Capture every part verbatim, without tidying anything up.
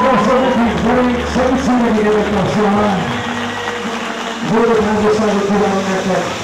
possono piccoli soluzioni di evacuazione. Voi non state tirando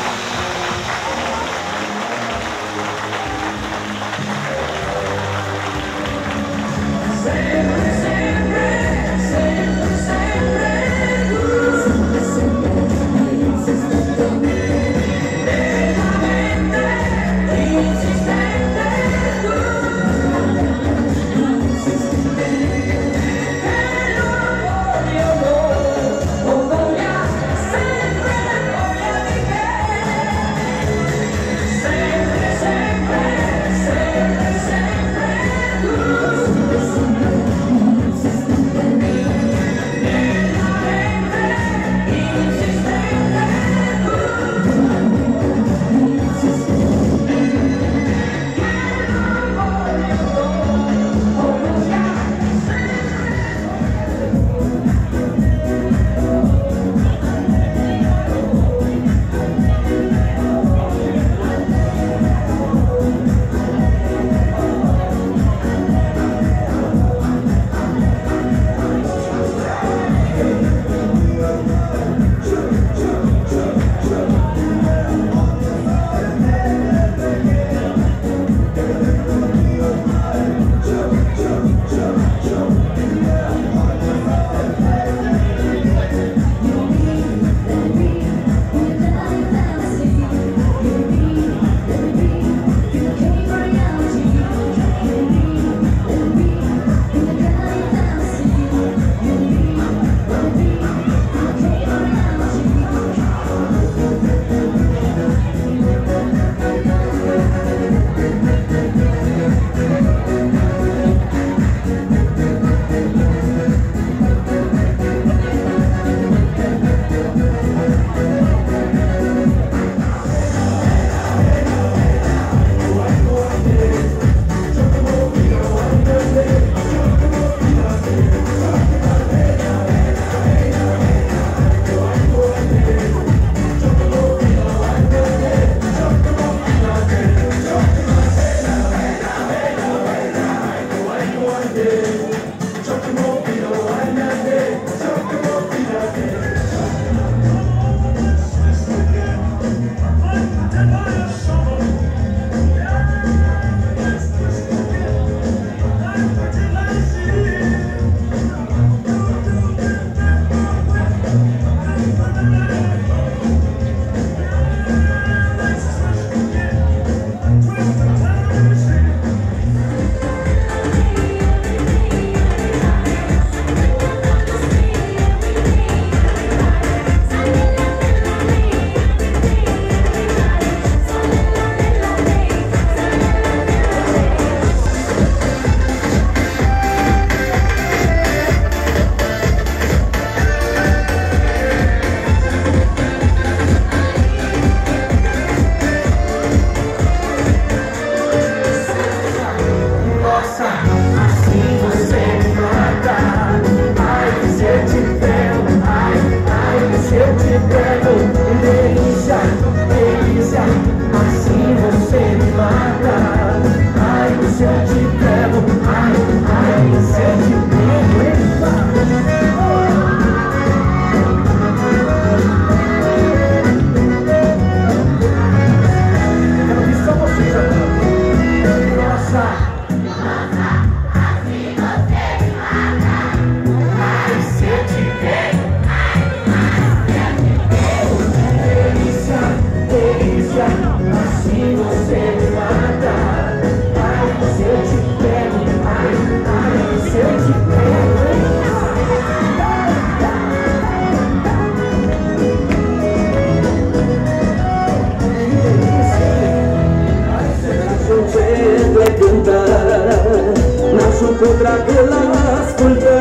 cu drag îl ascultă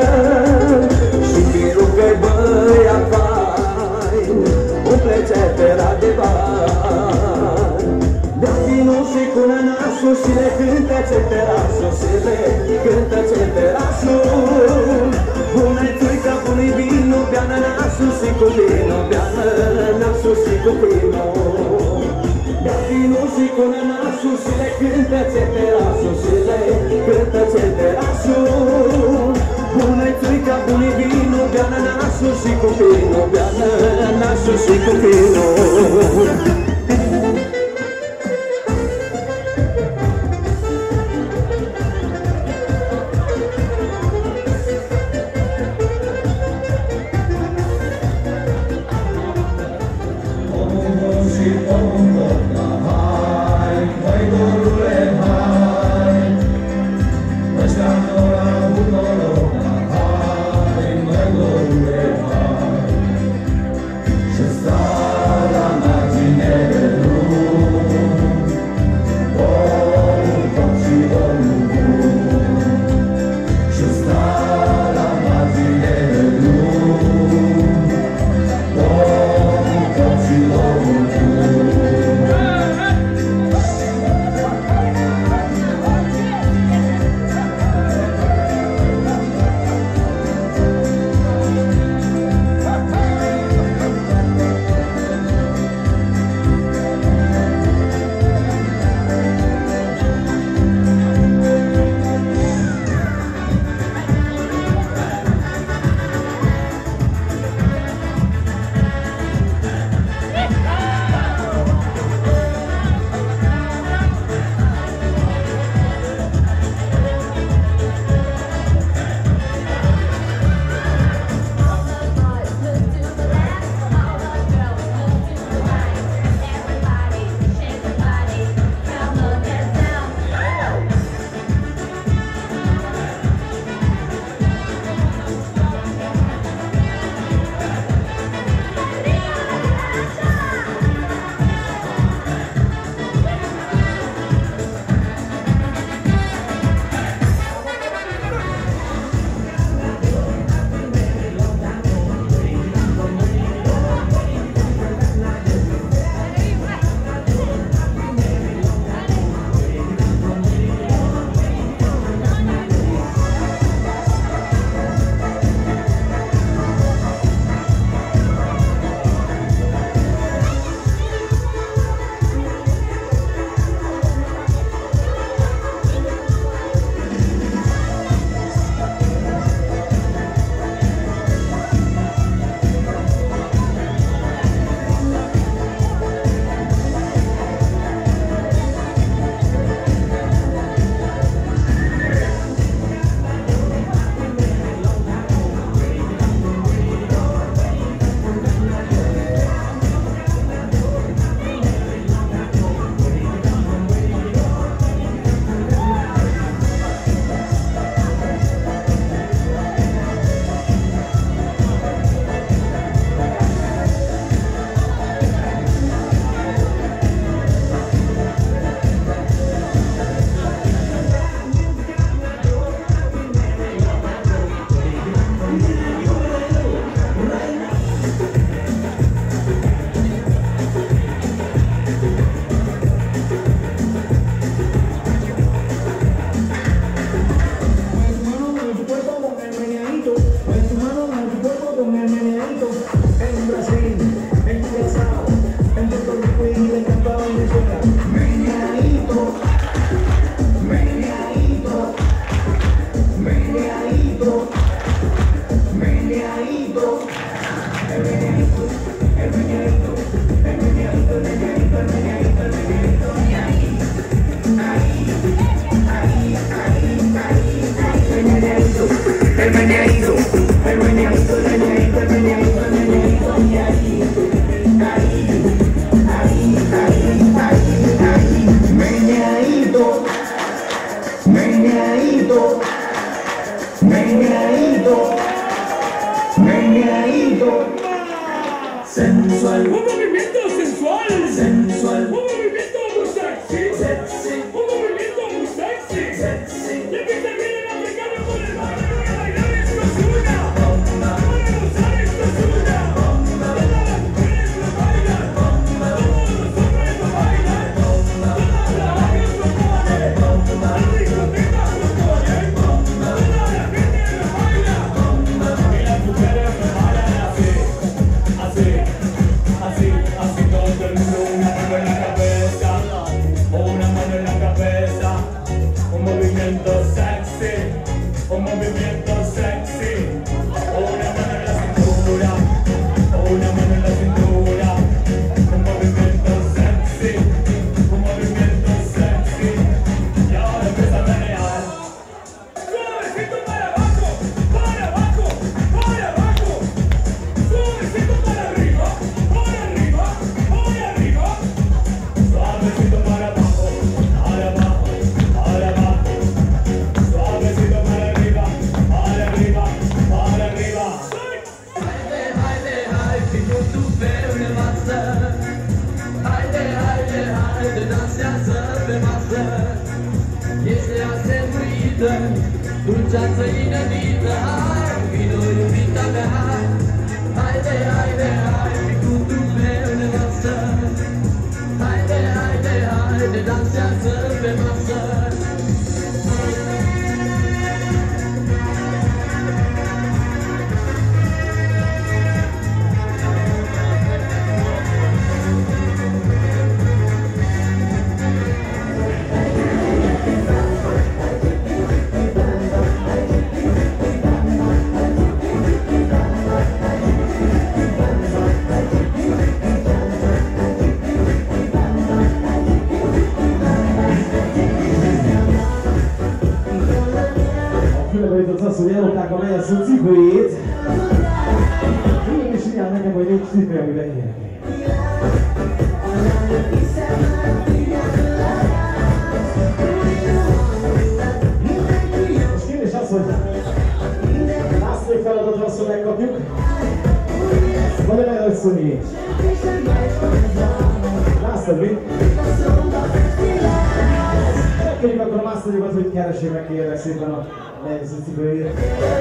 și firul că-i băiat fain umple cetera de bani. Dea vinul și cu nănașul și le cântă ceterașul și le cântă ceterașul. Bună-i țuica, bună-i vinul, bea nănașul și cu vinul, bea nănașul și cu vinul. Dea vinul și cu nănașul și le cântă ceterașul și le cântă ceterașul. Bună-i țuica, soy confino. Sensual, un movimiento sensual, sensual, un movimiento muy sexy, sexy, un movimiento muy sexy, sexy. Y aquí se vienen africanos por el barrio a bailar esto es una bomba, para gozar esto es una bomba. Todas las mujeres lo bailan, bomba. Todos los hombres lo bailan, bomba. Todas las radios lo ponen, bomba. Las discotecas lo ponen, bomba. Toda la gente lo baila, bomba. Y las mujeres lo bailan así, así. Así, así todo el mundo, una mano en la cabeza, una mano en la cabeza, un movimiento sexy, un movimiento sexy, una mano en la cintura, una mano en la cintura. muchacha inanita, mi noi vita behind. Haydi haydi haydi kutularını bastır. Haydi haydi haydi dans yazın ve bastır. Az, hogy elolták a melyeszó cipőjét. Én is írjál nekem, hogy nincs cipő, amiben énekelj. Most kérdés az, hogy Lászlói feladatra azt, hogy megkapjuk, vagy a Melőszóni. László, mi? Megkérjük akkor a mászlójukat, hogy keressék meg kérlek szépen a melyeszó cipőjét.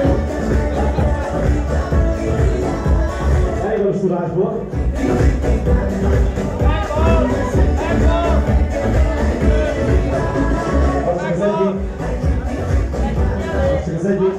Elégos tudásból. Az csak az egyik. Az csak az egyik.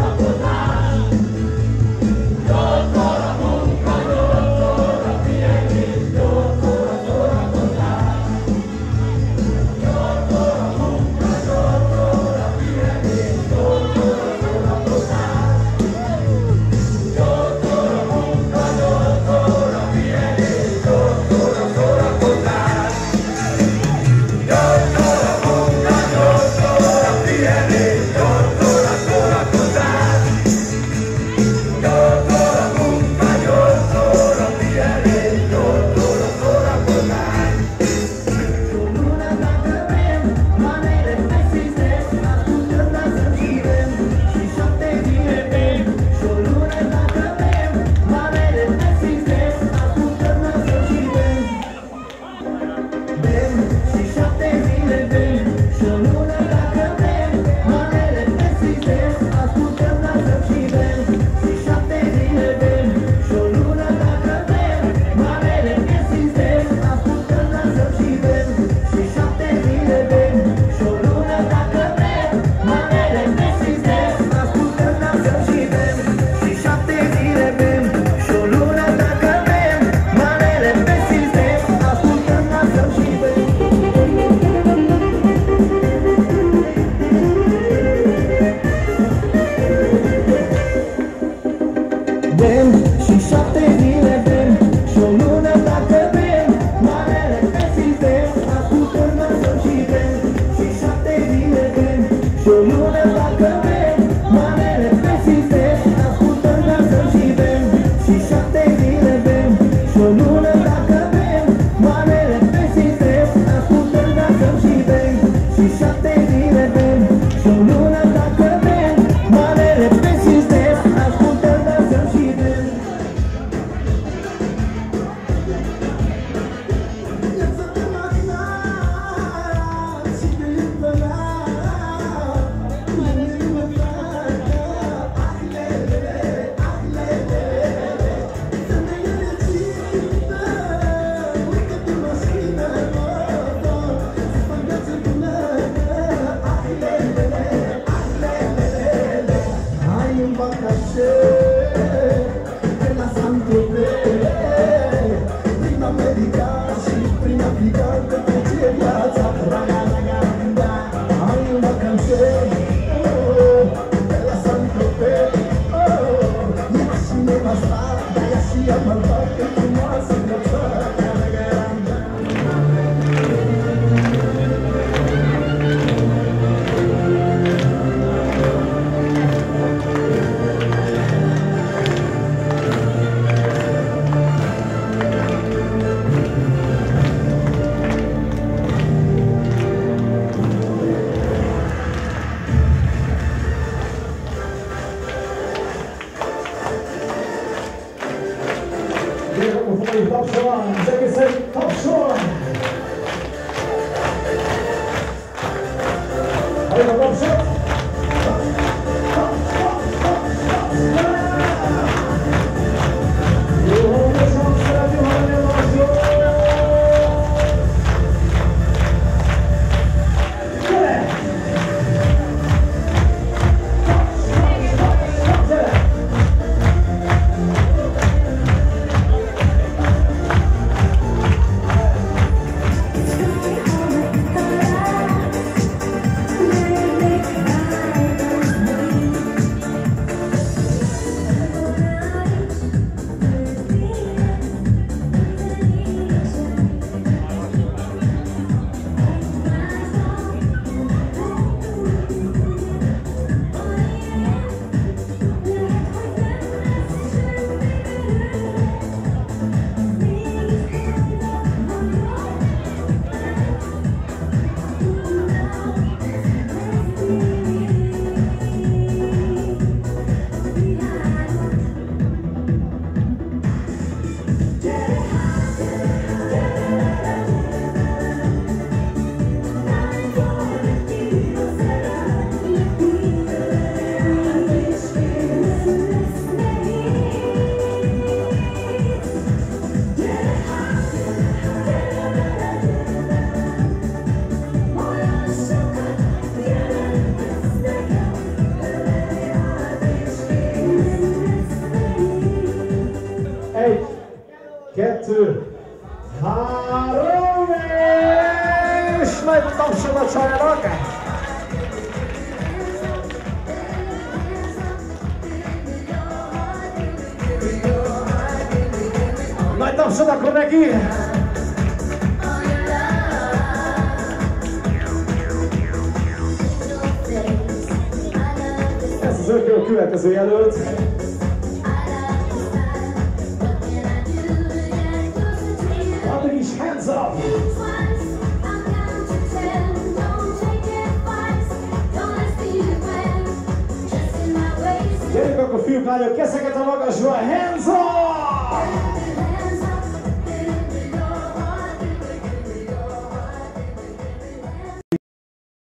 Yeah. Várjuk, tapsolj! Az egészen tapsolj! Halljuk a tapsot! Jó hangosan szeretném hallani a tapsot! Gyere! Egy, kettő, három, és nagy tapsod a csajának! Nagy tapsod akkor neki! Ez az öt következő jelölt. Hands up! Gyerünk akkor fiúk, lányok, kezeket a magasba, hands up!